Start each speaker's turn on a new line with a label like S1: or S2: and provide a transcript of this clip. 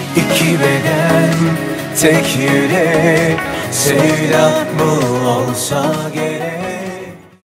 S1: İki beden tek yürek, sevda mı olsa gerek.